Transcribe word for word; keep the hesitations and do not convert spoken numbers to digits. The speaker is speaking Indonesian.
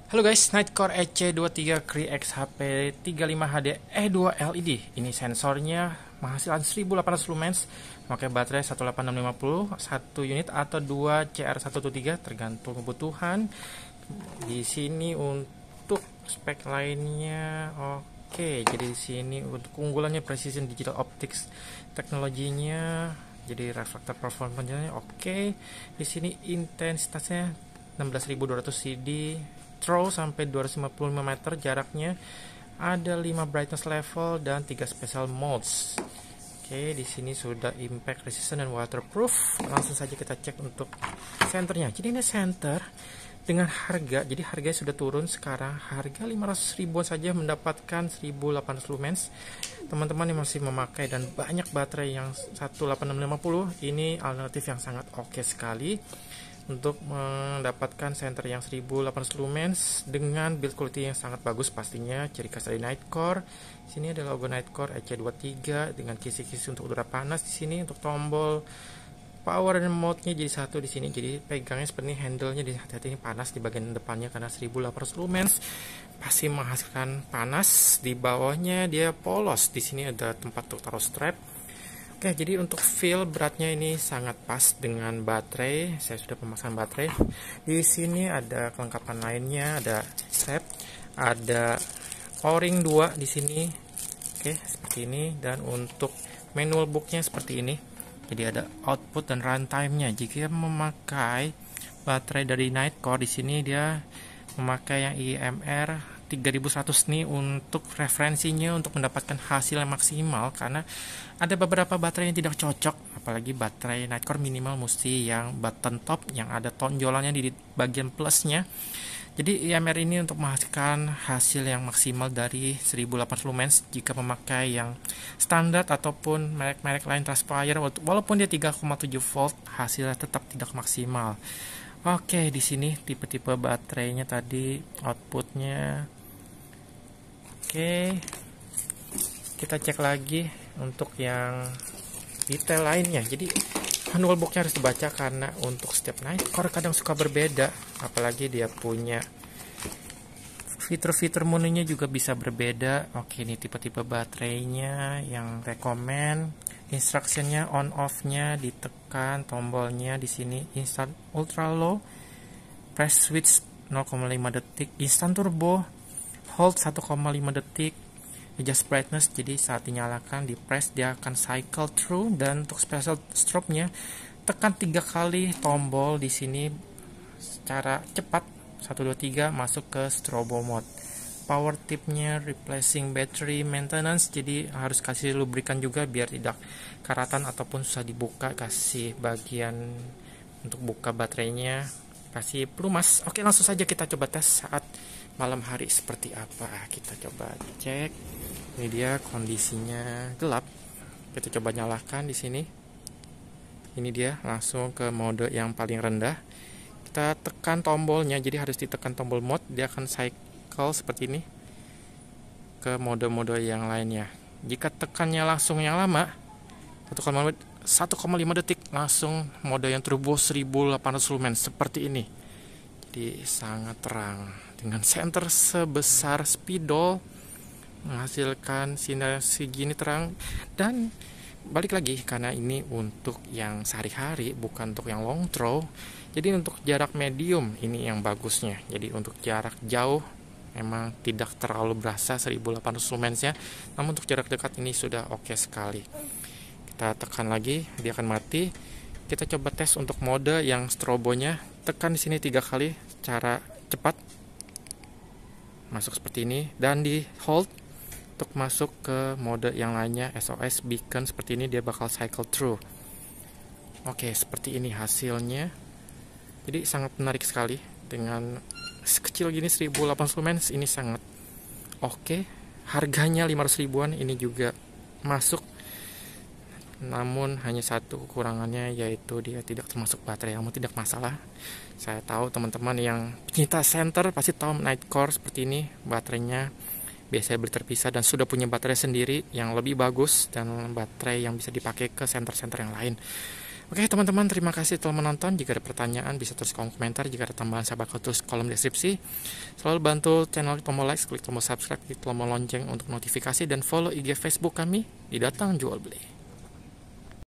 Halo guys, Nightcore E C dua tiga Cree X H P tiga lima H D E dua L E D. Ini sensornya menghasilkan seribu delapan ratus lumens, memakai baterai satu delapan enam lima nol, satu unit atau dua C R seratus tiga belas tergantung kebutuhan. Di sini untuk spek lainnya oke. Jadi di sini untuk keunggulannya Precision Digital Optics teknologinya. Jadi refraktor performanya oke. Di sini intensitasnya enam belas ribu dua ratus C D. Throw sampai dua ratus lima puluh lima meter jaraknya, ada lima brightness level dan tiga special modes. Oke, di sini sudah impact resistant dan waterproof. Langsung saja kita cek untuk senternya. Jadi ini center dengan harga, jadi harganya sudah turun sekarang, harga lima ratus ribuan saja mendapatkan seribu delapan ratus lumens. Teman-teman yang masih memakai dan banyak baterai yang satu delapan enam lima nol, ini alternatif yang sangat oke sekali untuk mendapatkan center yang seribu delapan ratus lumens dengan build quality yang sangat bagus pastinya, ciri khas dari Nightcore. Sini ada logo Nightcore E C dua tiga dengan kisi-kisi untuk udara panas di sini, untuk tombol power dan mode-nya jadi satu di sini. Jadi pegangnya seperti ini, handle-nya di hati-hati ini panas di bagian depannya karena seribu delapan ratus lumens pasti menghasilkan panas. Di bawahnya dia polos. Di sini ada tempat untuk taruh strap. Oke, jadi untuk feel beratnya ini sangat pas dengan baterai. Saya sudah pemasang baterai. Di sini ada kelengkapan lainnya, ada strap, ada O-ring dua di sini. Oke, seperti ini, dan untuk manual booknya seperti ini. Jadi ada output dan runtime-nya. Jika memakai baterai dari Nightcore, di sini dia memakai yang I M R tiga ribu seratus nih untuk referensinya untuk mendapatkan hasil yang maksimal, karena ada beberapa baterai yang tidak cocok, apalagi baterai Nightcore minimal mesti yang button top yang ada tonjolannya di bagian plusnya. Jadi I M R ini untuk menghasilkan hasil yang maksimal dari seribu delapan ratus lumens jika memakai yang standar ataupun merek-merek lain Trustfire, walaupun dia tiga koma tujuh volt hasilnya tetap tidak maksimal. Oke, di sini tipe-tipe baterainya tadi, outputnya. Oke, kita cek lagi untuk yang detail lainnya. Jadi manual booknya harus dibaca karena untuk setiap Nightcore kadang suka berbeda, apalagi dia punya fitur-fitur menunya juga bisa berbeda. Oke, ini tipe-tipe baterainya yang rekomend. Instructionnya on off-nya ditekan tombolnya di sini, instant ultra low, press switch nol koma lima detik, instant turbo, hold satu koma lima detik, adjust brightness, jadi saat dinyalakan di press dia akan cycle through. Dan untuk special strobe-nya tekan tiga kali tombol di sini secara cepat, satu dua tiga masuk ke strobo mode. Power tip-nya replacing battery maintenance, jadi harus kasih lubrikan juga biar tidak karatan ataupun susah dibuka. Kasih bagian untuk buka baterainya, kasih pelumas. Oke, langsung saja kita coba tes saat malam hari seperti apa. Kita coba cek. Ini dia kondisinya gelap. Kita coba nyalakan di sini. Ini dia langsung ke mode yang paling rendah. Kita tekan tombolnya, jadi harus ditekan tombol mode, dia akan cycle seperti ini ke mode-mode yang lainnya. Jika tekannya langsung yang lama, satu koma lima detik, langsung mode yang turbo seribu delapan ratus lumens seperti ini. Jadi sangat terang dengan center sebesar spidol menghasilkan sinar segini terang. Dan balik lagi, karena ini untuk yang sehari-hari bukan untuk yang long throw, jadi untuk jarak medium ini yang bagusnya. Jadi untuk jarak jauh memang tidak terlalu berasa seribu delapan ratus lumensnya, namun untuk jarak dekat ini sudah oke sekali. Kita tekan lagi, dia akan mati. Kita coba tes untuk mode yang strobonya, tekan di sini tiga kali secara cepat, masuk seperti ini, dan di hold untuk masuk ke mode yang lainnya, S O S beacon seperti ini, dia bakal cycle through. Oke, seperti ini hasilnya. Jadi sangat menarik sekali dengan sekecil gini seribu delapan ratus lumens, ini sangat oke. Harganya lima ratus ribuan, ini juga masuk. Namun hanya satu kekurangannya, yaitu dia tidak termasuk baterai, namun tidak masalah. Saya tahu teman-teman yang pecinta center pasti tahu Nightcore seperti ini, baterainya biasanya beli terpisah dan sudah punya baterai sendiri yang lebih bagus dan baterai yang bisa dipakai ke center-center yang lain. Oke teman-teman, terima kasih telah menonton. Jika ada pertanyaan bisa tulis kolom komentar. Jika ada tambahan saya bakal tulis kolom deskripsi. Selalu bantu channel tombol like, klik tombol subscribe, klik tombol lonceng untuk notifikasi, dan follow I G Facebook kami di Datang Jual Beli.